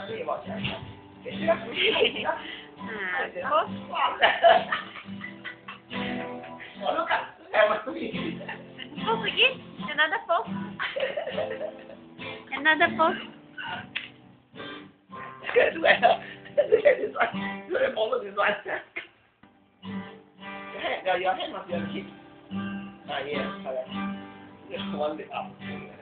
你往前看，别这样，我都看，哎，我注意。 Pose again. Another pose. Another pose. Look at this one. Look at follow this one. Your hand must be on the hip. Ah, yes, correct. Just one leg up.